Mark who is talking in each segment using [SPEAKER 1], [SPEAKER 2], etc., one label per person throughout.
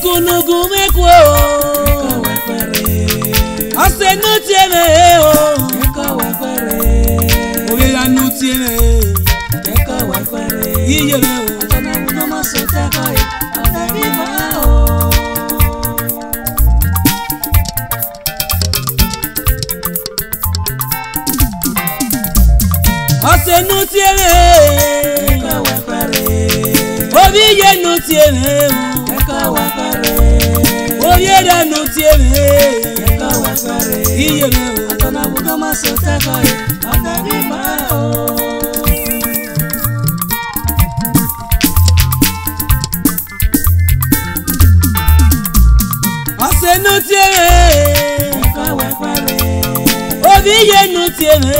[SPEAKER 1] ikunugu mekwo ase nutieme o oye ya nutieme iye me o
[SPEAKER 2] atona uno masota koi anarima o
[SPEAKER 1] ase nutieme obi ye nutieme oye da nutieme iye me o
[SPEAKER 2] atona uno masota koi anarima o
[SPEAKER 1] ase nutieme obi ye nutieme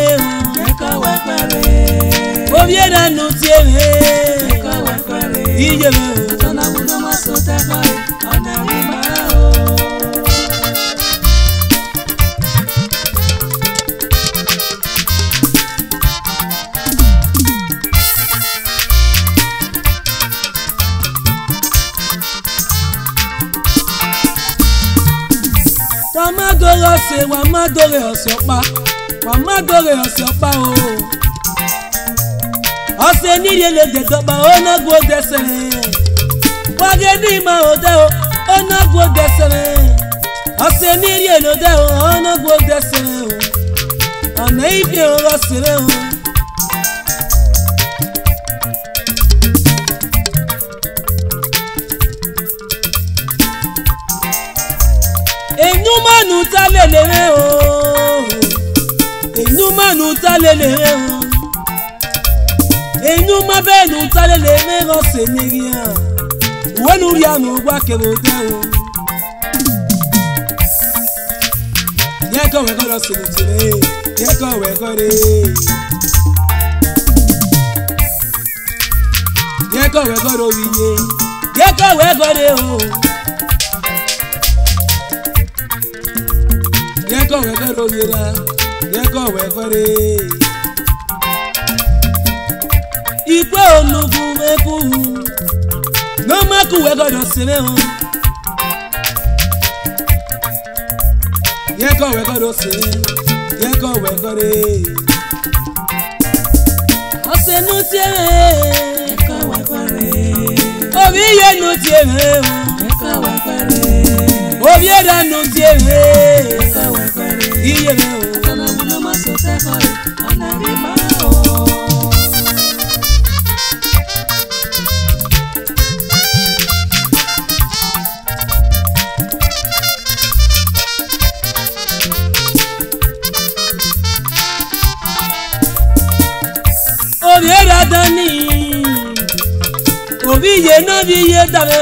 [SPEAKER 1] obi da nutieme iye me o
[SPEAKER 2] atona uno masota koi anarima o
[SPEAKER 1] Wamadore se wamadore osopa o ose niye le de doba ona go desere wage ni ma ode o ona go desere ose niye le de o ona go desere o ona ife o rosere o Enyumanu talelere o enyumanu talelere o enyuma benu talelere ro seneria wonu ri anu gwa kebode o ye ko we ko ro senitire ye ko we ko re ye ko we ko ro wiye ye ko we ko re o yeko wekoro yera yeko wekore ikwe onugu meku no maku wekoro sere o yeko wekoro sere yeko wekore ase nutieme
[SPEAKER 2] yeko wekore
[SPEAKER 1] obi ye nutieme
[SPEAKER 2] yeko wekore
[SPEAKER 1] obi era nutieme iye me o
[SPEAKER 2] atona uno masota koi anarima o
[SPEAKER 1] obi era dani obi ye no bi ye dame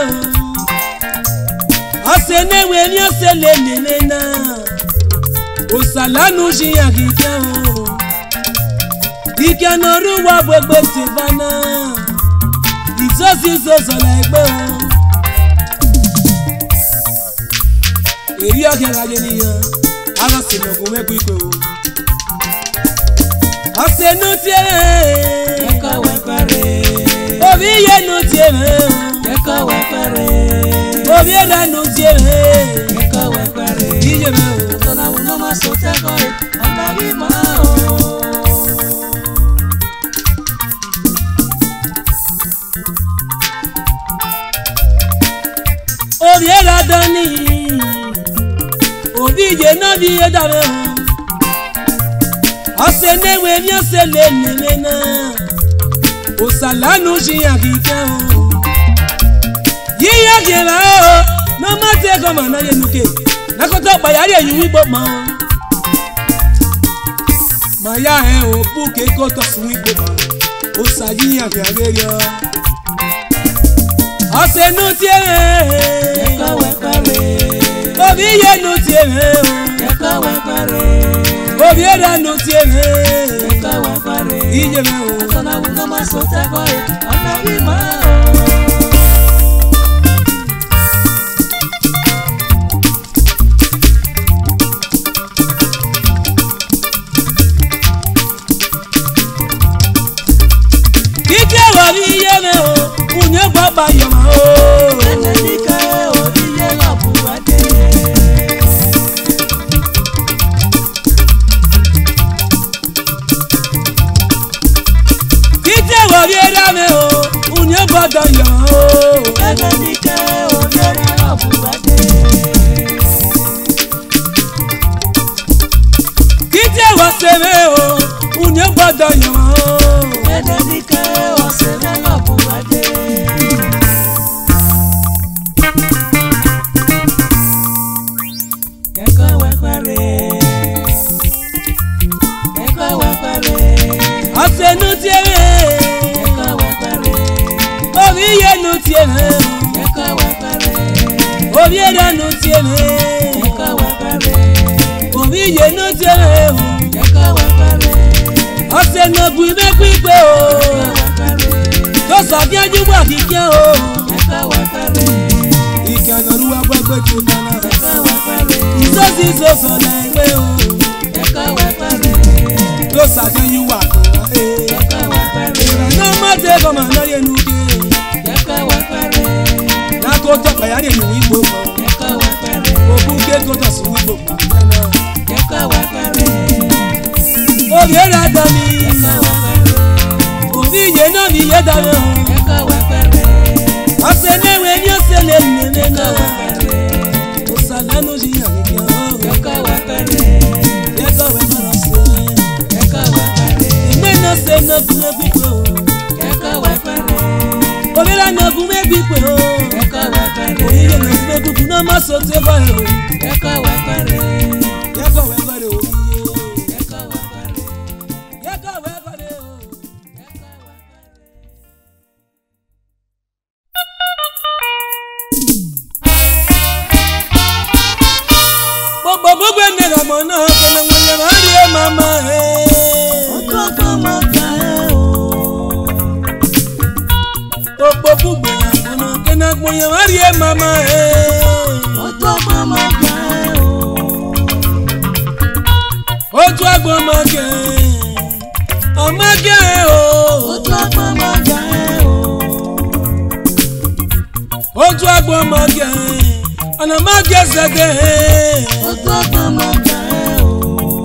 [SPEAKER 1] o ase newe ni ose le nene na osalanu jiya gike o ike noru wa gbogbo tivana izosi zozo la egbe o eri oge raje niyan ara sinogun meku ipe o ase nutieme
[SPEAKER 2] yeko wekore
[SPEAKER 1] obi ye nutieme
[SPEAKER 2] yeko wekore
[SPEAKER 1] obi era nutieme
[SPEAKER 2] yeko wekore
[SPEAKER 1] iye me o
[SPEAKER 2] atona uno masota koi anarima o
[SPEAKER 1] obi era dani obi ye no bi ye dame o ose newe mi ose le nene na osalanu jiya gike o yiya gela o no mate ko ma na ye nuke na ko to payari eyin wi gbo mo ma ya o buke ko to sun wi gbo mo o sayiyan fi agerio ase nutieme
[SPEAKER 2] yeko wekore
[SPEAKER 1] obi ye nutieme
[SPEAKER 2] yeko wekore
[SPEAKER 1] obi era nutieme
[SPEAKER 2] yeko wekore
[SPEAKER 1] iye me o
[SPEAKER 2] atona uno masota koi anarima o
[SPEAKER 1] ike wori iye me o unye gbagba yo ma o
[SPEAKER 2] enedike obi
[SPEAKER 1] gbọ́dọ̀ yọ̀ o.
[SPEAKER 2] Ẹgbẹ́ ní kẹ́ òyìnbó ọ̀bùwádé.
[SPEAKER 1] Kíjẹ́ wọ́n ṣeré o, òní gbọ́dọ̀ yọ̀ o.
[SPEAKER 2] Ẹgbẹ́ ní kẹ́ òṣèré ọ̀bùwádé. Ẹ̀kọ́ wẹ́pẹ́rẹ́. Ẹ̀kọ́ wẹ́pẹ́rẹ́.
[SPEAKER 1] Ọ̀sẹ̀nu tiẹ̀rẹ̀.
[SPEAKER 2] Ẹ̀kọ́ wẹ́pẹ́rẹ́.
[SPEAKER 1] Orí yẹnu tiẹ̀rẹ̀.
[SPEAKER 2] Ẹ̀kọ́ wẹ́pẹ́rẹ́.
[SPEAKER 1] Orí ẹ̀dánù tiẹ̀rẹ̀.
[SPEAKER 2] Ẹ̀kọ́ wẹ́pẹ́rẹ́.
[SPEAKER 1] Orí yẹnu tiẹ̀rẹ̀ o.
[SPEAKER 2] Ẹ̀kọ́ wẹ́pẹ́rẹ́.
[SPEAKER 1] Ọ̀sẹ̀nu bu ibẹ̀ pípé o.
[SPEAKER 2] Ẹ̀kọ́ wẹ́pẹ́rẹ́.
[SPEAKER 1] Tó sàbíájú wà kíkẹ́ o.
[SPEAKER 2] Ẹ̀kọ́ wẹ́pẹ́rẹ́.
[SPEAKER 1] Ìkànnì olúwa gbẹ́gbẹ́ tó dáná.
[SPEAKER 2] Ẹ̀kọ́ wẹ́pẹ́rẹ́.
[SPEAKER 1] Ìsọ́sí sọ̀sọ̀ lẹ́gbẹ́ o.
[SPEAKER 2] Ẹ̀kọ́ wẹ́pẹ́rẹ́.
[SPEAKER 1] Tó sàbíájú wà kọ̀ọ̀rọ̀ e.
[SPEAKER 2] Ẹ̀kọ́ wẹ́pẹ́rẹ́.
[SPEAKER 1] Ìrànà mọ́tẹ́ kọ́mọ lọ́yẹ̀ nùdé.
[SPEAKER 2] Ẹ̀kọ́ wẹ́pẹ́rẹ́.
[SPEAKER 1] Lákòótọ́ pẹ̀yàdé nù wígbó kan.
[SPEAKER 2] Ẹ̀kọ́ wẹ́pẹ́rẹ́.
[SPEAKER 1] Òkú kékòótọ́ sí wígbó kan náà.
[SPEAKER 2] Ẹ̀kọ́ wẹ́pẹ́rẹ́.
[SPEAKER 1] Orí ẹ̀rọ àdán ni.
[SPEAKER 2] Ẹ̀kọ́ wẹ́pẹ́rẹ́.
[SPEAKER 1] Orí ìyè náà ni ìyè dáná.
[SPEAKER 2] Ẹ̀kọ́ wẹ́pẹ́rẹ́.
[SPEAKER 1] Ọ̀sẹ̀ léwe ni ó ṣe lè nìyẹn
[SPEAKER 2] Ẹ̀kọ́
[SPEAKER 1] náà.
[SPEAKER 2] wẹ́pẹ́rẹ́.
[SPEAKER 1] Ó sàlánú yíyan nìkan o.
[SPEAKER 2] Ẹ̀kọ́ wẹ́pẹ́rẹ́.
[SPEAKER 1] Yẹ́kọ̀ wẹ́ fọ́nà sí.
[SPEAKER 2] Ẹ̀kọ́ wẹ́pẹ́rẹ́.
[SPEAKER 1] Ìgbẹ́ náà ṣe nàgún mẹ́gbígbé o.
[SPEAKER 2] Ẹ̀kọ́ wẹ́pẹ́rẹ́.
[SPEAKER 1] Orí rà nàgún mẹ́gbígbé o.
[SPEAKER 2] Ẹ̀kọ́ wẹ́pẹ́rẹ́.
[SPEAKER 1] Orí yẹ nàgún mẹ́gbígbé náà má so tẹ́ bá yẹ o.
[SPEAKER 2] Ẹ̀kọ́ wẹ́pẹ́rẹ́.
[SPEAKER 1] Yẹ́kọ̀ wẹ́ fọ́nà o.
[SPEAKER 2] Ẹ̀kọ́ wẹ́pẹ́rẹ́.
[SPEAKER 1] Yẹ́kọ̀ wẹ́ fọ́nà o. Gbogbo ẹ̀nà àmọ́ náà kọ́nà wọ́n yẹ máa rí ẹ̀ màmá ẹ̀.
[SPEAKER 2] Ojú ọkọ̀ máa gbà ẹ́ o.
[SPEAKER 1] Gbogbo ẹ̀nà àmọ́ náà kọ́nà wọ́n yẹ máa rí ẹ̀ màmá ẹ̀.
[SPEAKER 2] Ojú ọkọ̀ máa gbà ẹ́ o.
[SPEAKER 1] Ojú àgbọ̀n máa gẹ̀ ọmọ gẹ̀ o.
[SPEAKER 2] Ojú ọkọ̀ máa gbà ẹ́ o.
[SPEAKER 1] Ojú àgbọ̀n máa gẹ̀ ọ̀nà máa gẹ̀ sẹ́gẹ̀.
[SPEAKER 2] Ojú ọkọ̀ máa gbà ẹ́ o.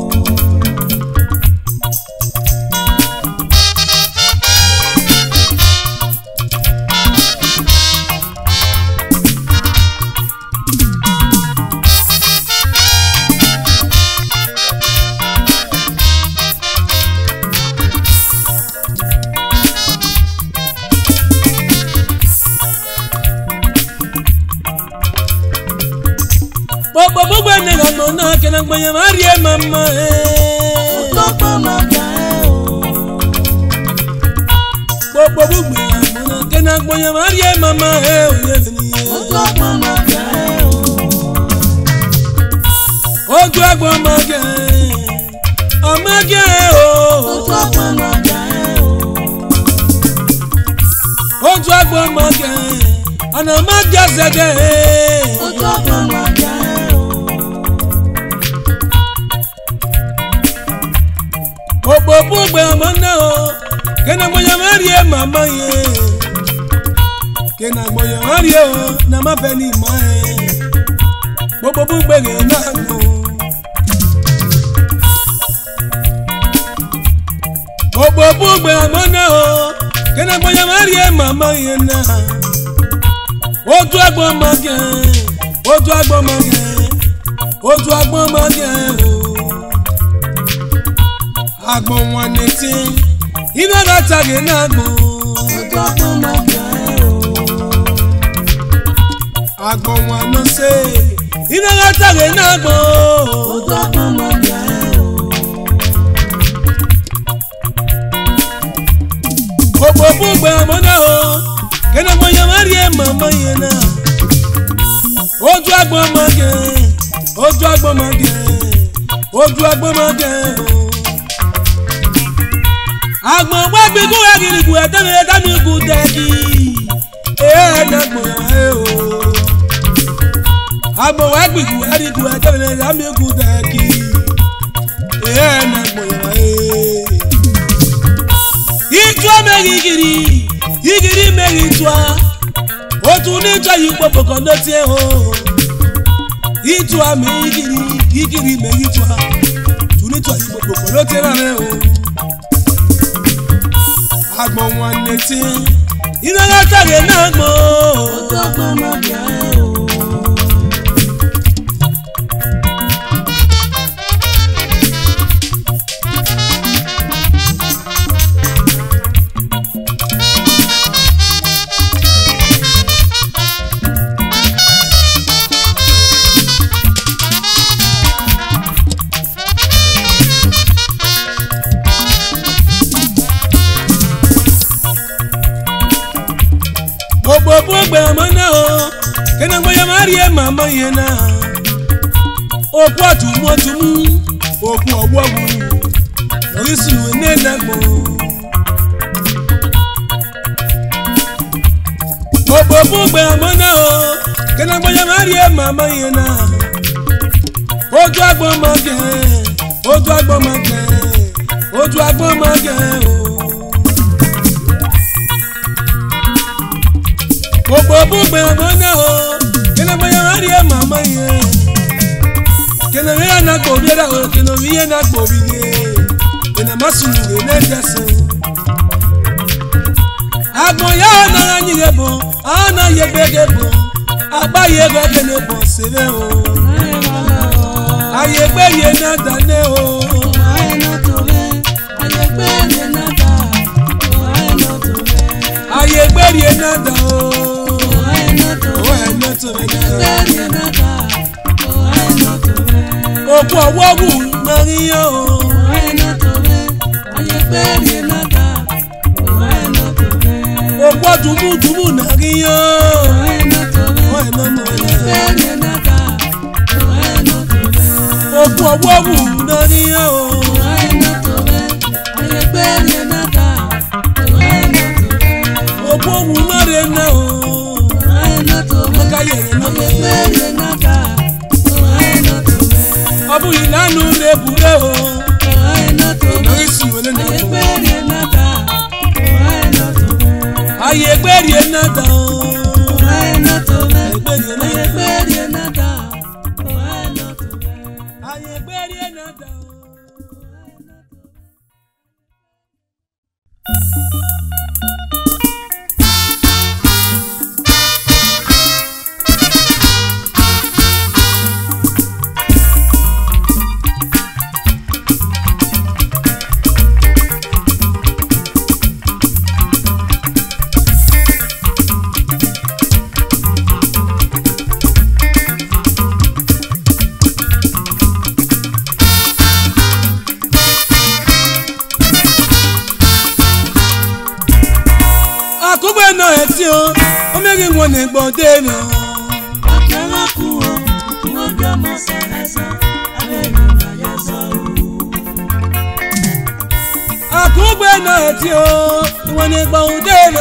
[SPEAKER 1] Gbogbo ẹ̀nà àmọ́ náà kọ́nà wọ́n yẹ máa rí ẹ̀ màmá ẹ̀.
[SPEAKER 2] Ojú ọkọ̀ máa gbà ẹ́ o.
[SPEAKER 1] Gbogbo ẹ̀nà àmọ́ náà kọ́nà wọ́n yẹ máa rí ẹ̀ màmá ẹ̀.
[SPEAKER 2] Ojú ọkọ̀ máa gbà ẹ́ o.
[SPEAKER 1] Ojú àgbọ̀n máa gẹ̀ ọmọ gẹ̀ o.
[SPEAKER 2] Ojú ọkọ̀ máa gbà ẹ́ o.
[SPEAKER 1] Ojú àgbọ̀n máa gẹ̀ ọ̀nà máa gẹ̀ sẹ́gẹ̀.
[SPEAKER 2] Ojú ọkọ̀ máa gbà ẹ́ o.
[SPEAKER 1] Gbogbo ọmọ náà o, kena moya mari e mama ye, kena moya mari o, na ma fẹ́ ni ma e, gbogbo gbẹ̀gẹ̀ náà nù. Gbogbo ọmọ náà o, kena moya mari e mama ye na, ojú agbọ̀n ma gẹ̀, ojú agbọ̀n ma gẹ̀, ojú agbọ̀n ma gẹ̀ o. Agbọ̀n wọn ni tí iná látàgé náà gbọ̀n.
[SPEAKER 2] Ojú ọkọ̀ máa gbà ẹ́ o.
[SPEAKER 1] Agbọ̀n wọn ló ṣe iná látàgé náà gbọ̀n.
[SPEAKER 2] Ojú ọkọ̀ máa gbà ẹ́ o.
[SPEAKER 1] Gbogbo ọmọ náà o, kẹ́nà mọ yẹn má rí ẹ̀ mọ̀mọ́ yẹn náà. Ojú agbọ̀n máa gẹ̀, ojú agbọ̀n máa gẹ̀, ojú agbọ̀n máa gẹ̀ o. Agbọ̀n wá gbígbó agirigù ẹ̀dẹ́mi ẹ̀dámi kù dẹ́kì. Ẹ̀ẹ́dẹ́gbọ̀n ẹ̀ o. Agbọ̀n wá gbígbó agirigù ẹ̀dẹ́mi ẹ̀dámi kù dẹ́kì. Ẹ̀ẹ́dẹ́gbọ̀n ẹ̀. Ìjọ mẹ́rin igiri mẹ́rin twa. Ó tún ní ìjọ yìí pọ̀pọ̀ kan ló tiẹ̀ o. Ìjọ àmì igiri mẹ́rin twa. Tún ní ìjọ yìí pọ̀pọ̀ kan ló tiẹ̀ rárẹ̀ o. agbon wan neti ina ga tage na gbo
[SPEAKER 2] Ojo agbon ma bia o.
[SPEAKER 1] Gbogbo amana o kena moya marie mama yena oku atumu oku owowu orisu enenagbo gbogbo amana o kena moya marie mama yena oju agbon mage o Gbogbo amana o kena moya marie mama ye kena ya na gbo biera o kena wiye na gbo biye kena masunu ne dese agbon ya na anyire bo ana ye gbegebo agbaye gbegene bo sere o aye gbe ye na dane o
[SPEAKER 2] Aye no tore, aye gbe ye na da. Aye no tore,
[SPEAKER 1] aye gbe ye na da o
[SPEAKER 2] aye no tore,
[SPEAKER 1] aye no tore
[SPEAKER 2] gbe ye na da. Aye no tore,
[SPEAKER 1] oku owowu na riyo
[SPEAKER 2] aye no tore, aye gbe ye na da. Aye no tore,
[SPEAKER 1] oku dumu na riyo
[SPEAKER 2] aye no tore,
[SPEAKER 1] aye no mo
[SPEAKER 2] gbe ye na da. Aye no tore,
[SPEAKER 1] oku owowu na riyo
[SPEAKER 2] aye no tore, aye gbe ye na da. Aye no tore,
[SPEAKER 1] oku owu na re na o
[SPEAKER 2] aye no tore,
[SPEAKER 1] ka ye na
[SPEAKER 2] aye gbe ye na da. Aye no tore.
[SPEAKER 1] obu ilanu le bure o orisu enenagbo aye gbe ye na da o akugbe na eti o omegi won ne gbode no akugbe na eti o won ne gbode no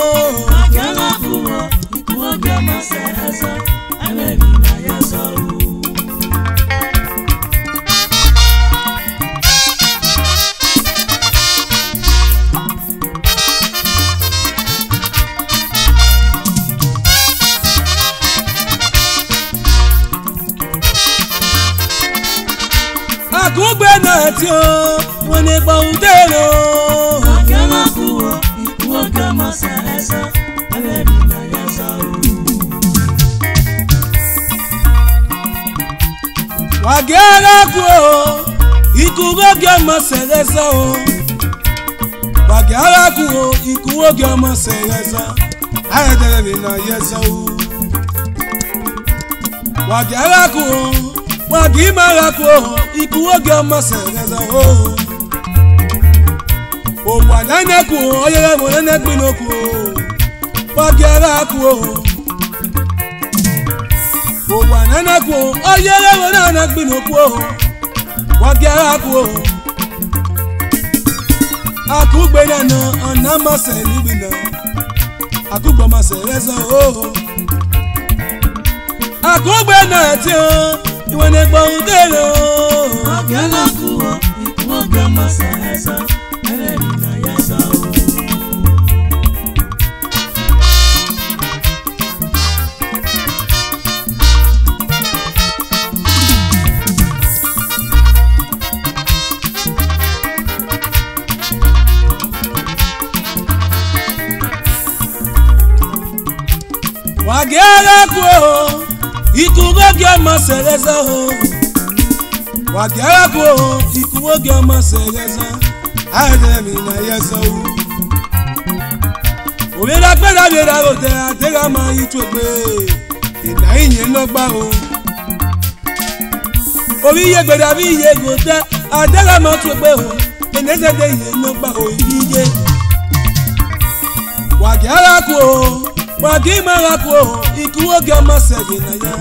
[SPEAKER 1] akugbe na eti o won ne gbode no wagera ku o ikugoge ma seresa o wagera ku o ikugoge ma seresa ayedere mi na yesa o wagera ku o wagimara ku o ikugoge ma seresa o o wadane ku o oyere mo nene gbinu ku o wagera ku o o wadane ku o oyere mo nene gbinu ku o wagera ku o akugbe na ona ma se libina akugbo ma se rezo o akugbe na ti o iwe ne gbo ude lo
[SPEAKER 2] wagera ku o ikuwoge ma se rezo elemi na yesa o
[SPEAKER 1] Wagera ko ikugogi ọmọ sereza o. Wagera ko ikugogi ọmọ sereza. Ademi na yesa o. Obira pera bira rote atega ma itwegbe. Ina inye no gba o. Obi ye gbeda bi ye gote atega ma twegbe o. Eneze de ye no gba o iye. Wagera ko Wagimara ko ikuwogi ọmọ sege na ya.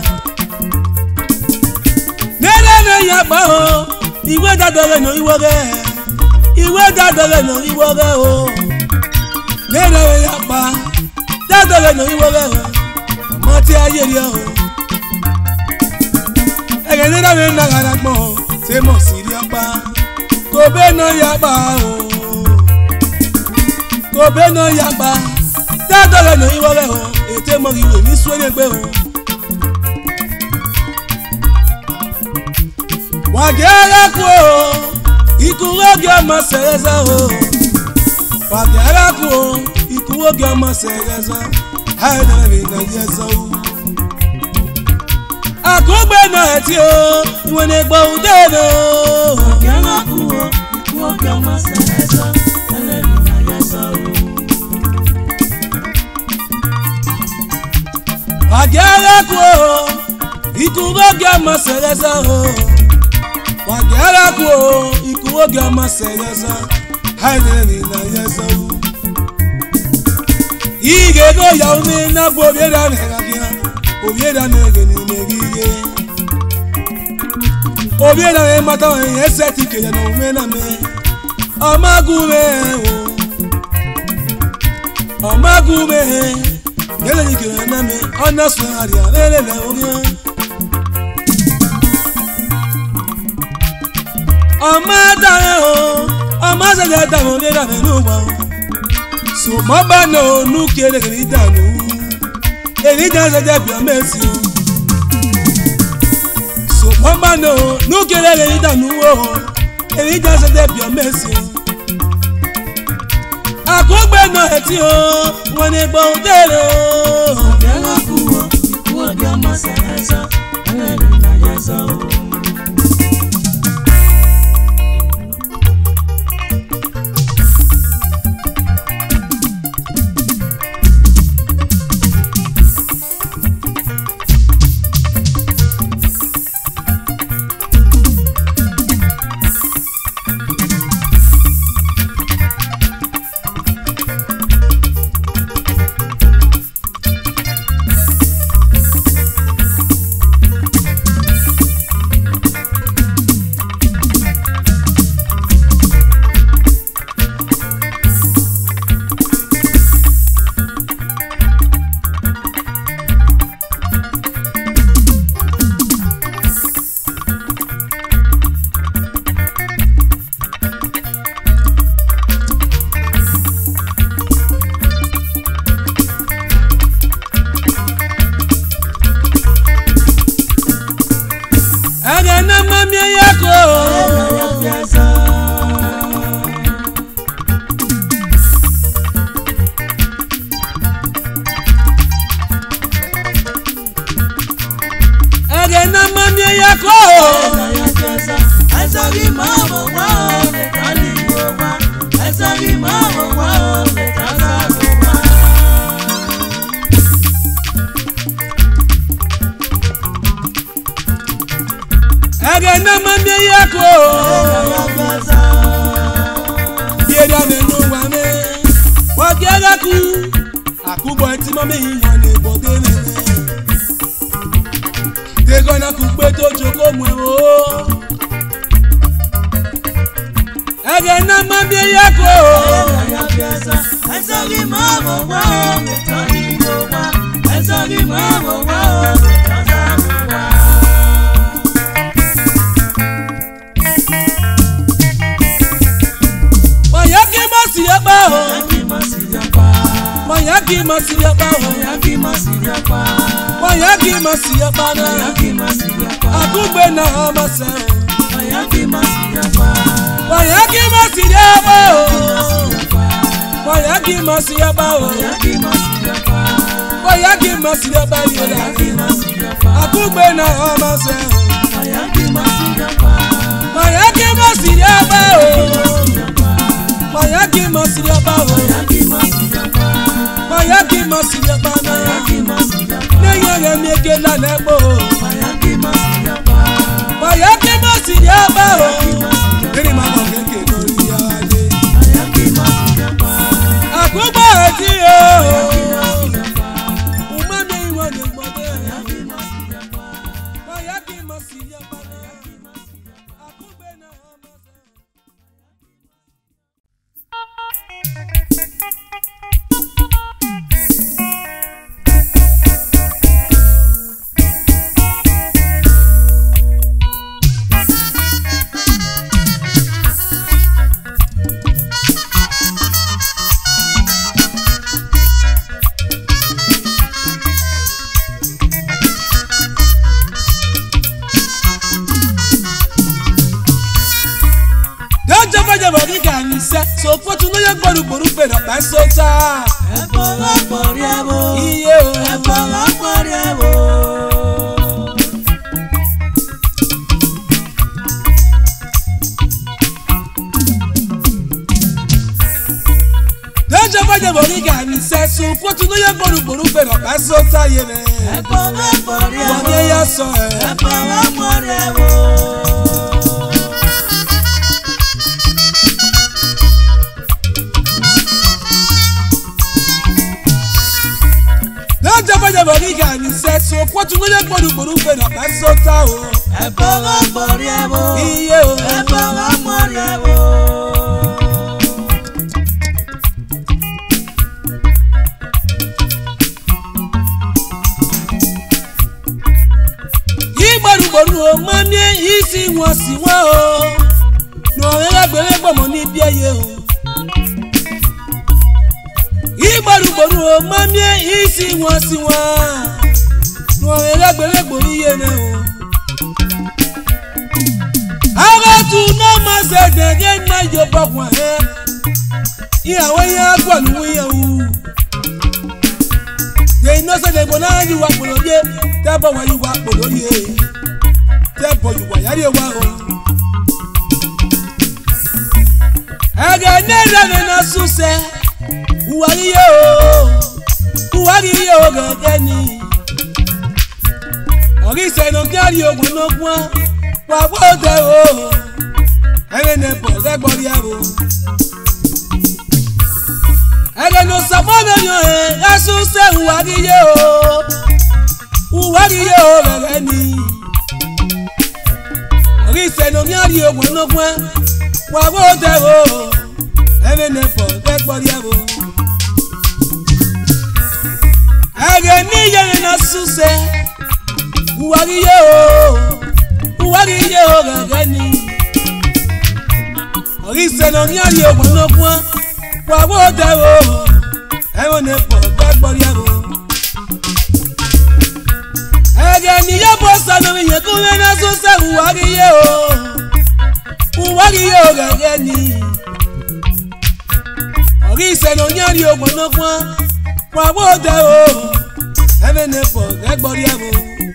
[SPEAKER 1] Nere ya pa o ìwé dadore no iwoge. Ìwé dadore no iwoge o. Nere ya pa dadore no iwoge o. Mo ti ayé ri o. Ege ni da me na gara gbon se mo si ri apa. Ko be no ya pa o. Ko be no ya pa. Dadore no iwoge o. Ete mo iwe mi swele gbe o. Wagera ko ikuwogi ọmọ sereza o. Wagera ko ikuwogi ọmọ sereza. Ademi na yesa o. Akugbe na ti o iwe ne gbo ude no.
[SPEAKER 2] Wagera ko ikuwogi ọmọ sereza. Ademi na yesa o.
[SPEAKER 1] Wagera ko ikuwogi ọmọ sereza o. Wagera ko ikuwogi ọmọ sereza. Ademi na yesa o. Ige go ya umi na bo bieda ne gakia. Obieda ne geni ne giye. Obieda ne mata wa ese tikele na ume na me. Amagume o. Amagume. Yele nikele na me. Ona swaria lele le ogia. Amada o. Amaza de da mo bieda me no wa. So maba no nukele geni danu. Eri danza de bi amesi o. So maba no nukele geni danu o. Eri danza de bi amesi o. Akugbe no eti o, wọ́n ní gbo dere o.
[SPEAKER 2] Wagera ko ikuwogi ọmọ sereza. Ademi na yesa o.
[SPEAKER 1] Akugbe na amasa.
[SPEAKER 2] Wayaki masiyapa.
[SPEAKER 1] Wayaki masiyapa. Wayaki masiyapa. Wayaki masiyapa. Wayaki masira baliela akugbe na amase mayaki masira ba o mayaki masira ba o mayaki masira ba na neyere mieke la nebo mayaki masira ba o kiri mama keke lori ade akugbe ti o umami wonye gbode mayaki masira ba akugbe na amase. So for to know your body boru pe na pa so ta e bola pori abo iye o e bola pori abo Deja baje bori ga mi se so for to know your body boru pe na pa so ta ye le e bola pori abo ye ya so e bola pori abo Boriga ni se so kwa tu ngoye gboru pe na pa so ta o e bola gbori ebo iye o e bola gbori ebo Igboru o mami isi won si won o no egbere gbomo ni bi eye o Igboru o mami isi won si won no egbere gbo iye ne o Ara tu no ma se dege na yo bokun iyawo ya gbo nu ye o de no se de bona yi wa poloye te bo wa yi wa poloye te bo yi wa yare wa o aga ne na suse Uwariye o gege ni Ori se no kari ogun no pon wa bote o ere ne po se gbori abo ere no samono yo asu se uwariye o gege ni Ori se no kari ogun no pon wa bote o ere ne po se gbori abo Ege ni yere na suse Uwariye o gege ni Ori se no nyari o gbono pon wa wo de o e ne po gbogbori abo Ege ni ye bo sa no ye ko na suse Uwariye o gege ni Ori se no nyari o gbono pon wa wo de o ne po gbogbori abo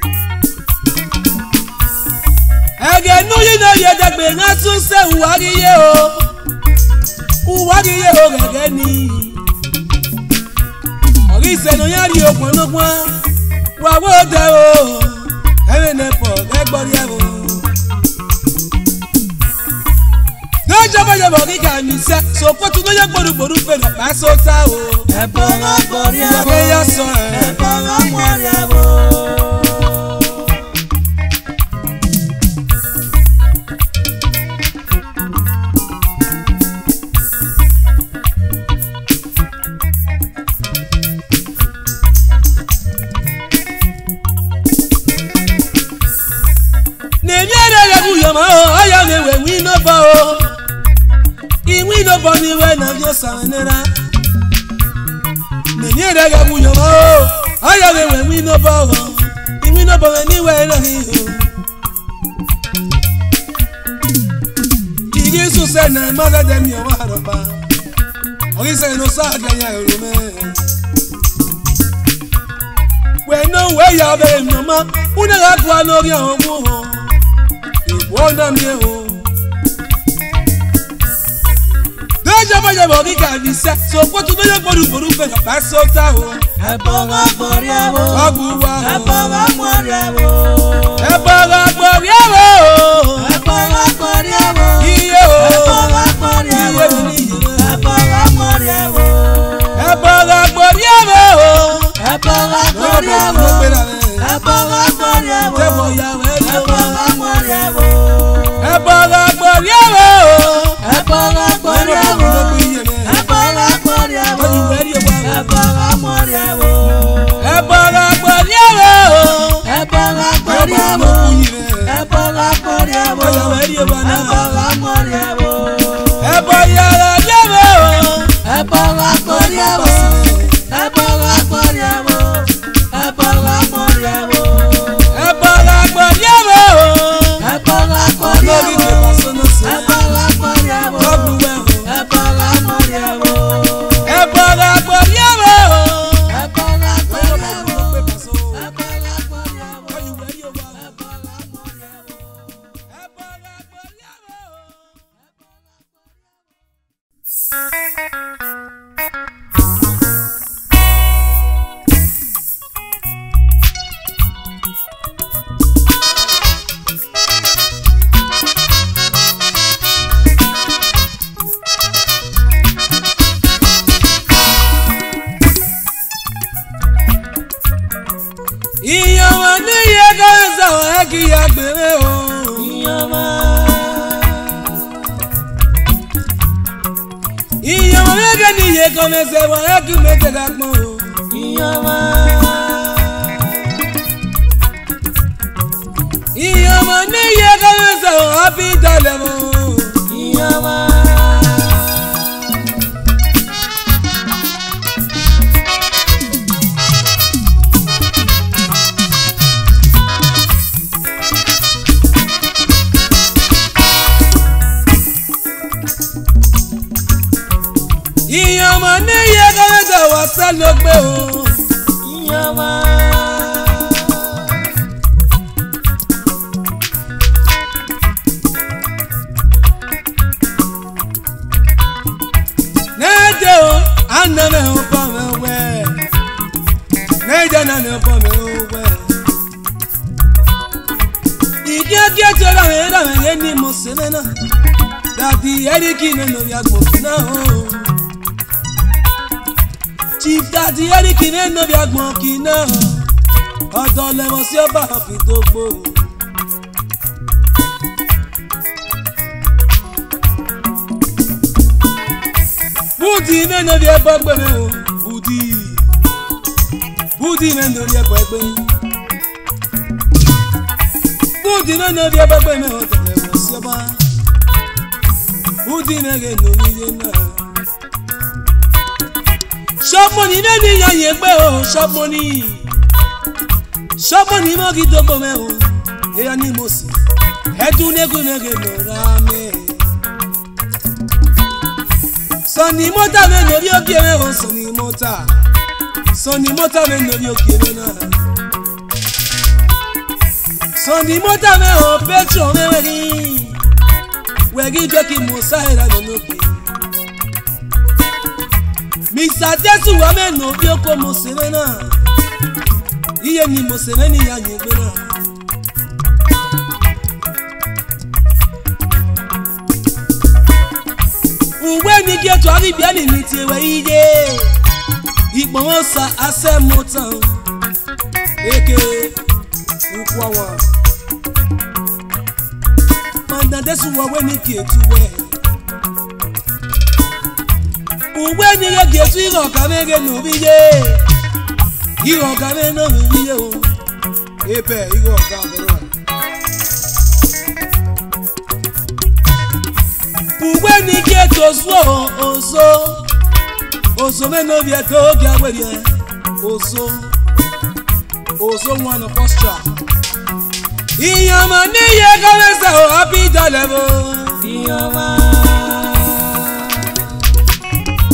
[SPEAKER 1] Ege nu yi na ye degbe na tun se Uwariye o gege ni Ori se no yari ogbonopon wa wo de o ne po gbogbori abo Deja baje boriga mi se so for to know your gboru pe na pa so ta o e bola gbori abo ya so e bola gbori abo Aya ne we wi no ba o iwi no bo ni we na yo sanera ne ni re ga bu yo ma o aya ne we wi no ba o iwi no bo ni we na ni o Igi su se na ma da de mi o wa ro ba Ori se no sa ga ya ro me We ya be mama una ga kwa lórí àwọn mo ìwọ na mi o deja ba ya bo ki ka bi se so ko tu do boru pe ba so ta o
[SPEAKER 2] ẹ bọ̀wọ̀ gbọ̀rí ẹ̀wọ̀
[SPEAKER 1] abuwa
[SPEAKER 2] ẹ bọ̀wọ̀ gbọ̀rí ẹ̀wọ̀
[SPEAKER 1] ẹ bọ̀wọ̀ gbọ̀rí ẹ̀wọ̀
[SPEAKER 2] ẹ bọ̀wọ̀ gbọ̀rí ẹ̀wọ̀
[SPEAKER 1] iye o
[SPEAKER 2] ẹ bọ̀wọ̀ gbọ̀rí ẹ̀wọ̀ ẹ bọ̀wọ̀ gbọ̀rí ẹ̀wọ̀
[SPEAKER 1] ẹ bọ̀wọ̀ gbọ̀rí ẹ̀wọ̀
[SPEAKER 2] ẹ bọ̀wọ̀ gbọ̀rí ẹ̀wọ̀ ẹ bọ̀wọ̀ gbọ̀rí ẹ̀wọ̀
[SPEAKER 1] te bo ya we
[SPEAKER 2] ẹ bọ̀wọ̀ gbọ̀rí ẹ̀wọ̀
[SPEAKER 1] ẹ bọ̀wọ̀ gbọ̀rí ẹ̀wọ̀
[SPEAKER 2] ẹ bọ̀wọ̀ gbọ̀rí ẹ̀wọ̀ ẹ bọ̀wọ̀ gbọ̀rí ẹ̀wọ̀ ẹ bọ̀wọ̀ gbọ̀rí ẹ̀wọ̀ ẹ bọ̀wọ̀ gbọ̀rí ẹ̀wọ̀
[SPEAKER 1] ẹ bọ̀wọ̀ gbọ̀rí ẹ̀wọ̀
[SPEAKER 2] ẹ bọ̀wọ̀ gbọ̀rí ẹ̀wọ̀ ẹ bọ̀wọ̀ gbọ̀rí ẹ̀wọ̀
[SPEAKER 1] ẹ bọ̀ yàrá yẹ̀wò
[SPEAKER 2] ẹ bọ̀wọ̀ gbọ̀rí ẹ̀wọ̀ ẹ bọ̀wọ̀ gbọ̀rí ẹ̀wọ̀ ẹ bọ̀wọ̀ gbọ̀rí ẹ̀wọ̀
[SPEAKER 1] ẹ bọ̀wọ̀ gbọ̀rí ẹ̀wò
[SPEAKER 2] ẹ bọ̀wọ̀ gbọ̀rí
[SPEAKER 1] lórí
[SPEAKER 2] ẹ̀wọ̀
[SPEAKER 1] ìgbà sọ́nà sí
[SPEAKER 2] ẹ bọ̀wọ̀ gbọ̀rí ẹ̀wọ̀
[SPEAKER 1] lọ́bù ẹ̀wò
[SPEAKER 2] ẹ bọ̀wọ̀ gbọ̀rí ẹ̀wọ̀
[SPEAKER 1] ẹ bọ̀wọ̀ gbọ̀rí ẹ̀wò.
[SPEAKER 2] ẹ bọ̀wọ̀ gbọ̀rí ẹ̀wọ̀ ẹ bọ̀wọ̀ gbọ̀rí ẹ̀wọ̀.
[SPEAKER 1] Ìyàwó ní iye kan sọ̀rọ̀ ẹ kì í agbèrè o. Ìyàwó méje ní iye kan sọ̀rọ̀ ẹ kì í méje ká pọ̀ o. Ìyàwó ní iye kan sọ̀rọ̀ ẹ fi dalẹ̀ mọ́ o. Ìyàwó ní iye kan sọ̀rọ̀ ṣẹ́ ló gbé o. N'eje o, ana m ụkọ m ewe. N'eje na ụkọ m ewe. Ìdí ọkị echọrọ m ịrọ m ihe ní mo sị na. Dàdí Eriki nínú ya gbòkì náà o. Chief Dàdí Eriki nínú ya gbòkì náà. Ọ̀dọ̀ lẹ́wọ̀n sí ọba àfi tó gbó. Budi nínú ya ẹbọ gbé mi o. Budi nínú ya ẹbọ gbé. Budi nínú ya ẹbọ gbé mi o. Ọ̀dọ̀ lẹ́wọ̀n sí ọba. Budi nege no niye na. Shop money na ni ya ye pe o, shop money. Shop money mo ki to bo me o. E ya ni mo si. E tu nege nege no ra me. Soni mota me no ri oke me o, soni mota. Soni mota me no ri oke me na. Soni mota me o, petrol me wegi. Wegi jẹ́ kí mo sáré lónìí òkè. Mr. Jésù wà mẹ́nu bí ó kó mo sèré náà. Iye ni mo sèré ní ìyá yẹn gbé náà. Uwe ni kí ètò àríbíẹ́lì ní ti ewé iye. Ìpọ̀n wọn sa asẹ́ mo tán. Eke ukwu àwọn. Jésù wọ̀wé ní kí ètù wẹ̀. Uwe ní yẹ kí ètù ìrọ̀ká mẹ́rẹ̀ lórí yé. Ìrọ̀ká mẹ́rẹ̀ lórí yé o. Ebẹ̀ ìrọ̀ká mẹ́rẹ̀. Uwe ní kí ètò oṣù oṣù mẹ́rin lórí ètò òkè àwẹ̀rẹ̀ oṣù wọn lọ posture. Ìyàmọ̀ ní iye kọ́lẹ́sẹ̀ ò happy dalẹ̀ bò.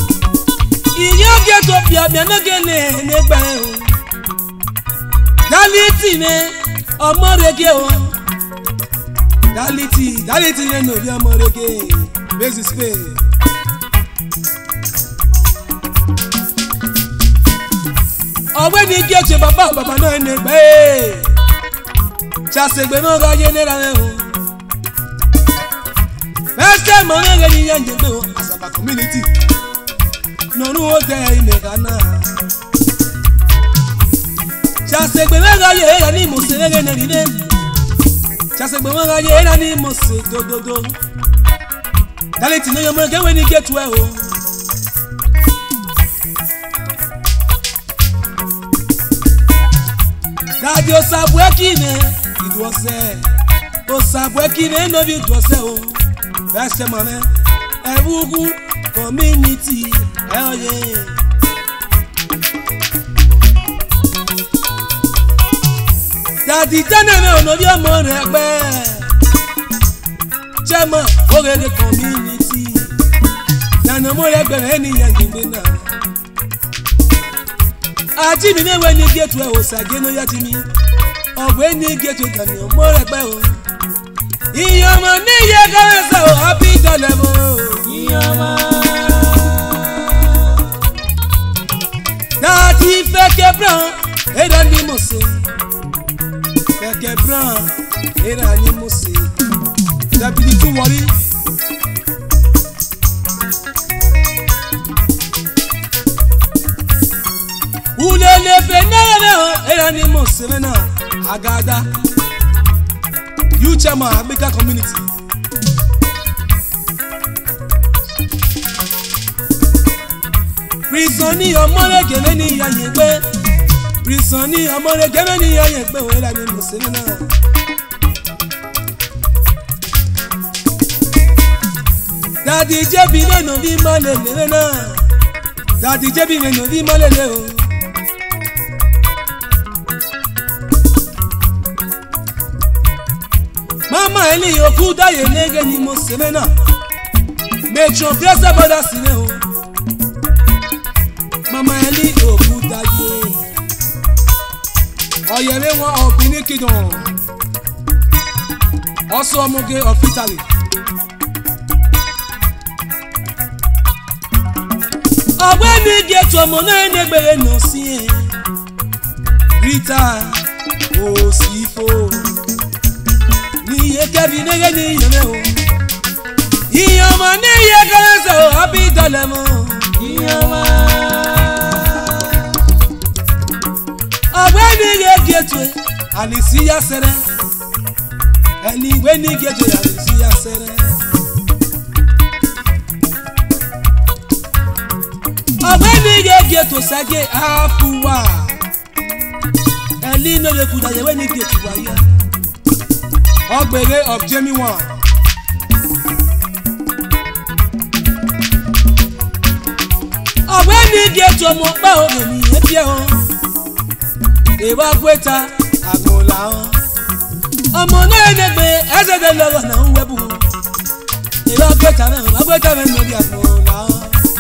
[SPEAKER 1] Ìyá òkè tó fi ọ̀bẹ lókè lè nígbà ẹ̀ o. Daliti ne ọmọ rege o. Daliti ne no bi ọmọ rege. Basis pay. Ọ̀gbẹ́ni Gẹ́tù bàbá náà ní gbé. Ṣàṣègbè náà ráyé níra rẹ̀ o. Bẹ́sẹ̀ mọ̀ ń rẹ̀ níyẹn jẹ́ pé o. Àṣàbà community. Nọ̀rú ó tẹ ilẹ̀ kaná. Ṣàṣègbè náà ráyé rẹ̀ ní ìmọ̀ọ́sẹ̀ rẹ̀ nílé. Ṣàṣègbè náà ráyé rẹ̀ ní ìmọ̀ọ́sẹ̀ dòdòdò. Daliti náà yọmọ kẹwé ní Gẹ́tù ẹ̀ o. Dadi osabwekine idwose osabwekine no bi idwose o bese mame ewugu community oye Dadi teneme no bi omo re pe chema ogede community nana mo re gbe eniyan gbe na Aji mi ne we ni Gẹ́tù e o saje no ya ti mi ogbe ni Gẹ́tù gan ni mo re pe o iyoma ni ye kan so happy dolemo iyoma Dati feke bran era ni mo se feke bran era ni mo se Dabi tu worry Ulele fenere era ni mo semena agada you chama Agbeka community prison ni omore gele ni yaye gbe prison ni omore gele ni yaye gbe era ni mo semena Dadi jebi le no bi malele na Dadi jebi le no bi malele o Mama eli oku daye nege ni mo semena Metro Grace boda sine o Mama eli oku daye Oyere won obini kidon Also omoge of Italy Ọ̀gbẹ́ni Gẹ́tù ọmọ náà negbere no si Rita Osifo Niye kebi nege ni yeme o Iyoma niye kere so happy dolemo Iyoma Ọ̀gbẹ́ni Gẹ́tù alisiya sere Ẹni ìwé ní Gẹ́tù alisiya sere Ọ̀gbẹ́ni Gẹ́tù sage afuwa Ẹni no le kuda yewe ní Gẹ́tù waya Ogbere of Jamie 1 Ọ̀gbẹ́ni Gẹ́tù ọmọ pa oge ni ebi o Ewa kweta agola o Ọmọ náà negbe eze de loro na nwebu Ewa kweta me no bi agola o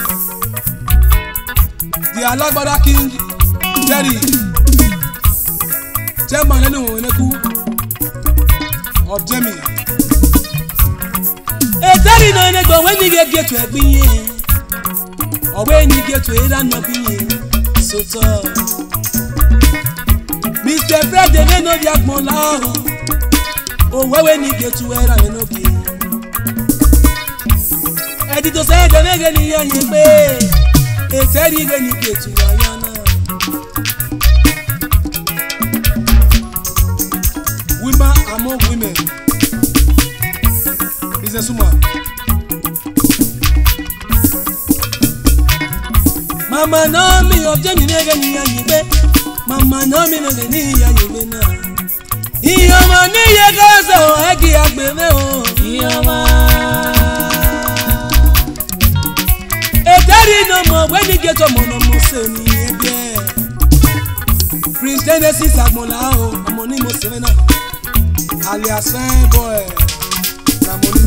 [SPEAKER 1] The Alagbada King Jerry Chairman lenu oneku of Jamie Jerry no negbo when ni Gẹ́tù egbin yen Ọ̀gbẹ́ni Gẹ́tù era no bi yen so to Mr. Fred ne no bi agbon la o wewe ni Gẹ́tù era no bi Edi to se de nege ni yan pe Eteri ge ni Gẹ́tù ayana Women among women Businesswoman Mama no mi of Jamie nege ni yan pe Mama no mi nege ni yan pe na Iyoma ni ye gazo egi agbe me o Iyoma Eteri no mo when ni Gẹ́tù mo no mo se ni ebe Prince Genesis agmola o ọmọ ni mo se na alias boy Ramoni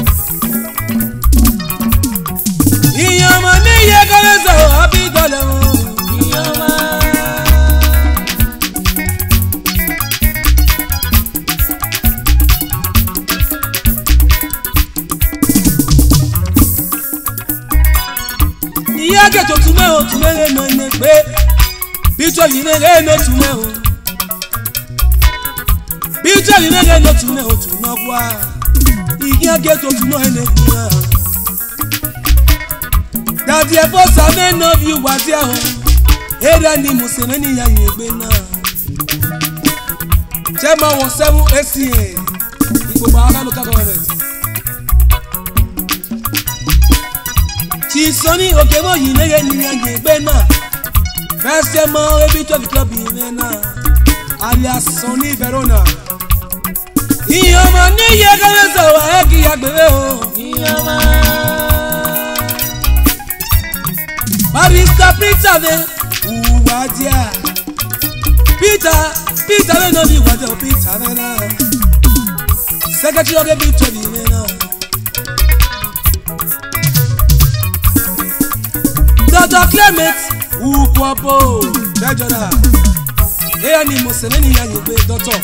[SPEAKER 1] Iyoma ni ye gazo happy dolemo Iyoma Bicholi nege no tume o. Bicholi nege no tume o tuno kwa. Igia geto tuno ene kwa. That the boss I may know you was here. Era ni museneni ya yegbe na. Chairman was 7 ACA. Ipo Bahama local government. Chisoni okemo yinege ni ya yegbe na. First chairman ebi to the club na. Alias Sonny Verona. Iyoma ni yega so wa eki agbere o. Iyoma. Barista Peter me uwadia. Peter me no be wadia Peter me na. Secretary of the Bicholi me na. Dr. Clement ukwapo Treasurer. Eya ni Museveni ya nyegbe doctor.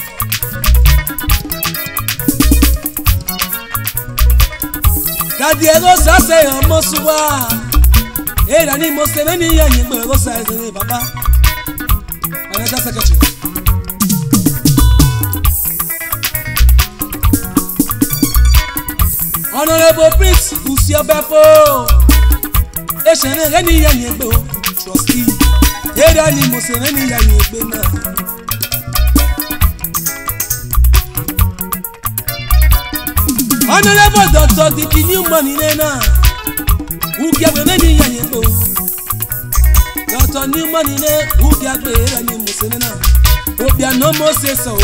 [SPEAKER 1] Kadiego sase omosuwa. Era ni Museveni ya nyegbe go sase ni baba. Financial secretary. Honorable Prince Usiobefo. Eshene gani ya nyegbe o trustee. Era ni Museveni ya nyegbe na. Honorable Dr. Diki Newman Nena. Ukiagbe ni ya nyegbe o. Dr. Newman Nene ukiagbe era ni Museveni na. Obia no mo se so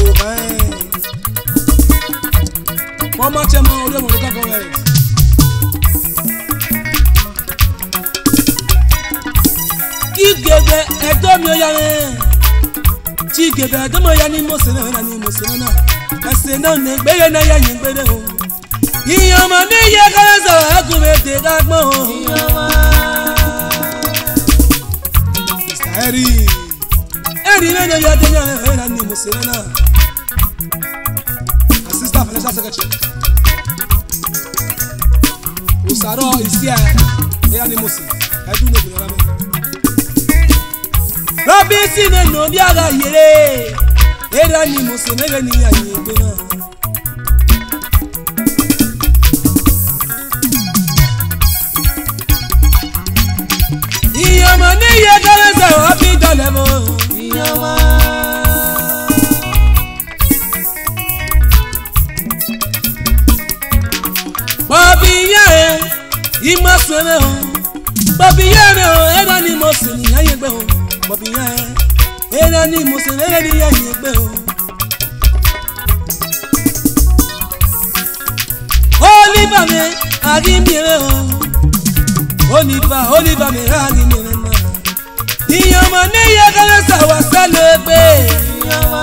[SPEAKER 1] Mama chema ore mo local government. Igebe edomi oyare. Chigebe edomi oyare ni Museveni na ni Museveni na. Ese na ne gbere na ya ngbere o. Iyoma ni ye karazo agumete gagbon o. Iyoma. Mr. Eri na ya denya na ni Museveni na. Assistant Financial Secretary. Usaro is here. Era ni Museveni. I do know the name. Robinson no biaga yere. Era ni Museveni ni ya yegbe na. Iyoma ni ye galese obi dolemo. Iyoma. Bobby ye imasweme o. Bobby ye o era ni Museveni ya yegbe o. Bobby ye era ni Museveni ya yegbe o. Oliver me agi mire o. Oliver me agi mire na. Iyoma ni ye galese wa celebrate. Iyoma.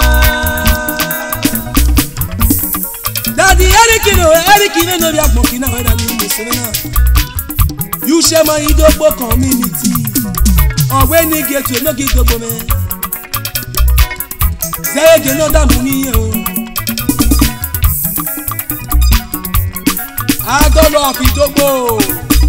[SPEAKER 1] Daddy Erikino no be agbokina we daddy Museveni na. You share my Idogbo community. Owe ni get we no get Idogbo me. Zege no da muni o. Adolo of Idogbo.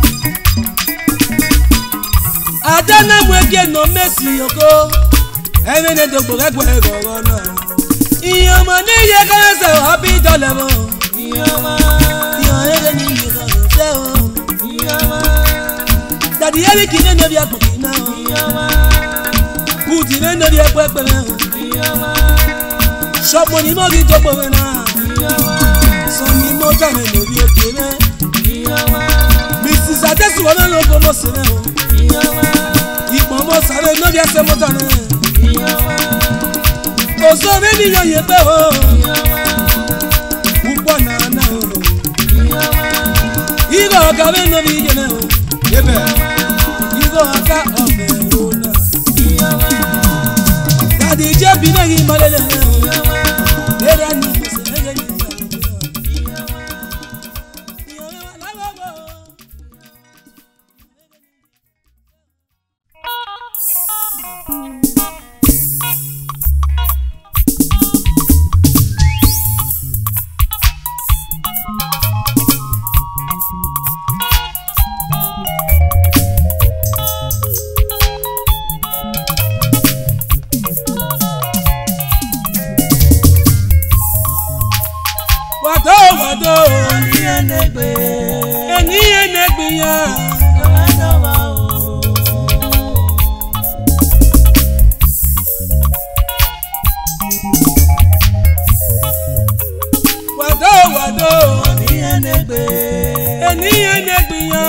[SPEAKER 1] Adana mwege no Messi oko. Ene ne Idogbo egwe gogo na. Iyoma ni ye kanse happy dolemo. Iyoma. Iyoma ni ye kanse o. Iyoma. Daddy Erikino no be agbokina o. Iyoma. Kuti no be pepe o. Iyoma. Shop money mo gi Idogbo we na. Iyoma. Sonny mo jame no be okere. Iyoma. Mrs. Adesu wona no go mo sere o. Iyoma. Ipo mo sare no be ase mo tane. Iyoma. Ozo me ni yan ye pe o. Iyoma. Upo na na o. Iyoma. Igo ka me no bi je na o. Yebe. Igo ka o me o na. Iyoma. Daddy Jebi na yi malele na o. Iyoma. Era ni Museveni ni. Iyoma. Iyoma la go. wado eni enegbe ya wado eni enegbe ya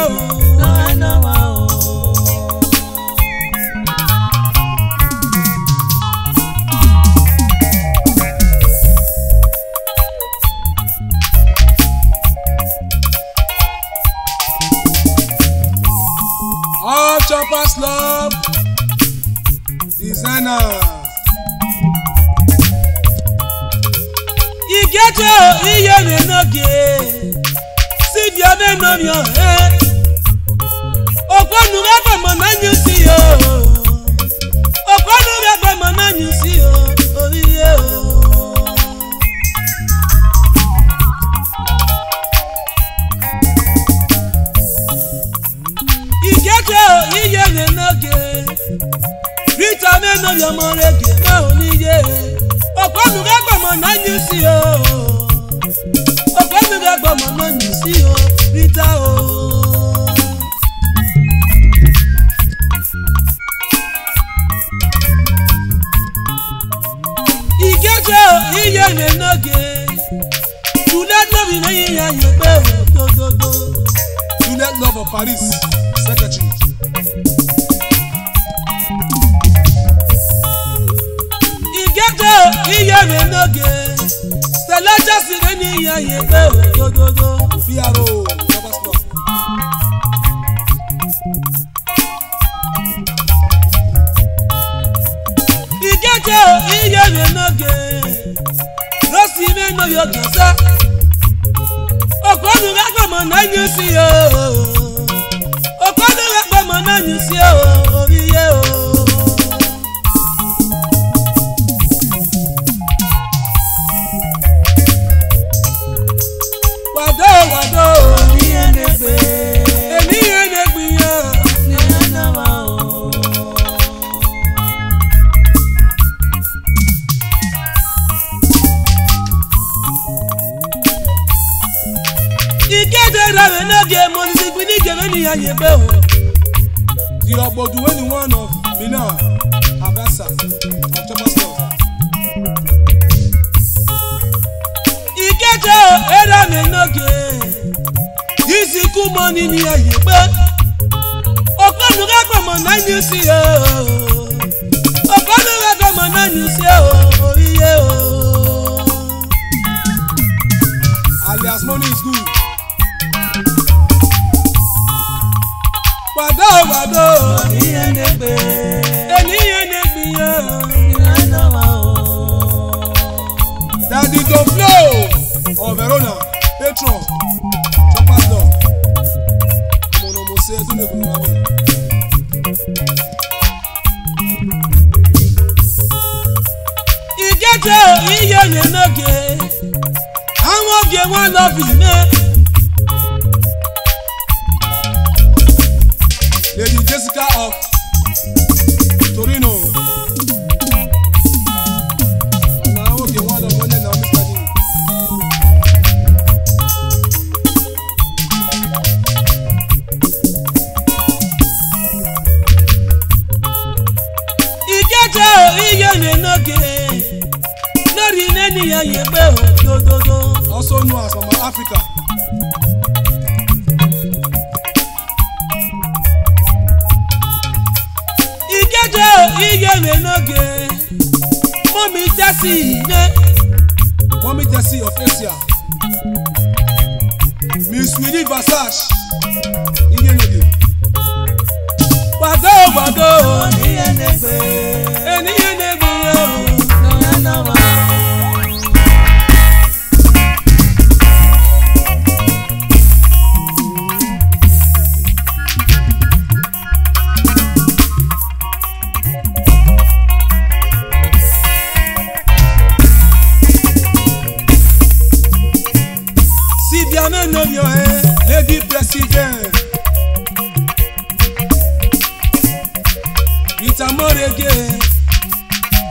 [SPEAKER 1] all choppers love designers. Igeto iye me noge si bia me no mi o okwanu ga gba mo na nyu si o okwanu ga gba mo na nyu si o oriye o Igeto iye me noge Rita me no mi o mo rege ma oniye okwanu ga gba mo na nyu si o okwanu ga gba mo na nyu si o Rita o Igeto iye me noge you let love me ya ye pe o do you let love of Paris secretary Igeto iye me noge Stella just ni ya ye pe o do Fiaro Choppers Love Igeto iye me noge Rosi me no yo kesa okwanu ga gba mo na nyu si o okwanu ga gba mo na nyu si o oriye o wado eni enegbe ya Igeto rawe noge mo si kwini gebe ni ya ye be o the ogbodu when one of Mina Abasa of Choppers Love Igeto era me noge isi ku money ni ya ye be okwanu ga gba mo na nyu si o okwanu ga gba mo na nyu si o oriye o alias money is good wado eni enegbe ya Daddy Don Flow of Verona patron Choppers Love mono mo se tu ne ku ma me Igeto iye me noge awon ge won love you me Lady Jessica of Torino. And I hope you want to win now, Mr. D. Igeto iye me noge lori neni ya ye pe o do also known as Mama Africa. Igeto iye me noge Mommy Jessie of Asia Miss Willie Versace iye noge wado eni enegbe yo Lady President Rita Morege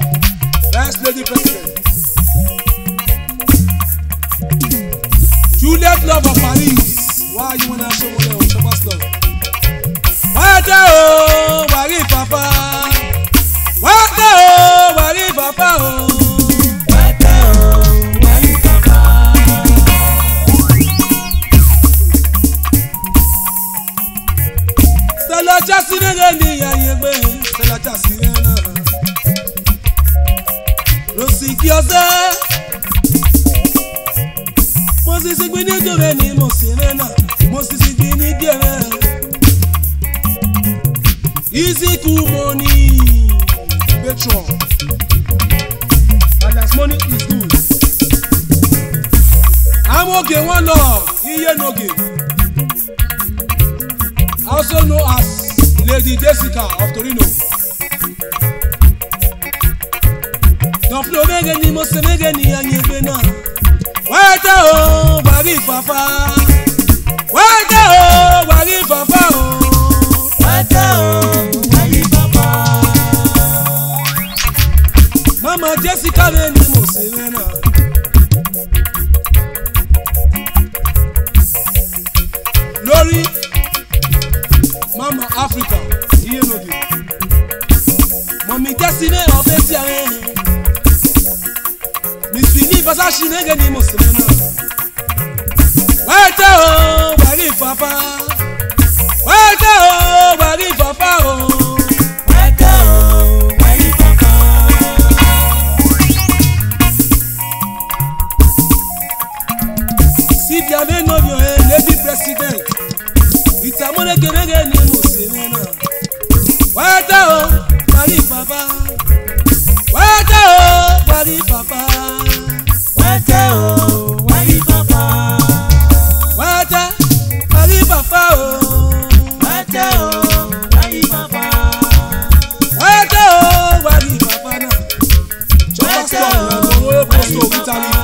[SPEAKER 1] First Lady President President Love of Paris. Why you wanna show me the Chopper's love? Wata o, wari papa. Wata o, wari papa o.
[SPEAKER 2] Wata o, wari papa.
[SPEAKER 1] Sela chasi nege ni ya yegbe. Sela chasi nena. Rosiki ose. Mosisi gwini jove ni mosinena. Mosisi gwini jeve. Easy cool money. Petron. And as money is good. I'm okay, one love. Iye no game. Also known as Lady Jessica of Torino. Don't flow mege ni mose mege ni anyebe na. Wata o, wari papa. Wata o, wari papa o.
[SPEAKER 2] Wata o, wari papa.
[SPEAKER 1] Mama Jessica le ni mose mena. Lori, Mama Africa, iye no be. Mommy Destiny of Etienne. Miss Philly Versace nege ni mose mena. Wata o, wari papa. Wata o, wari papa o.
[SPEAKER 2] Wata o, wari papa.
[SPEAKER 1] Sylvia Menovio, Lady President. Itamone kenege ni musimena. Wata o, wari papa. Wata o, wari papa.
[SPEAKER 2] Wata o, wari papa.
[SPEAKER 1] Wata, wari papa o.
[SPEAKER 2] Wata o, wari papa.
[SPEAKER 1] Wata o, wari papa na. Chopper's love na go wey post to Italy.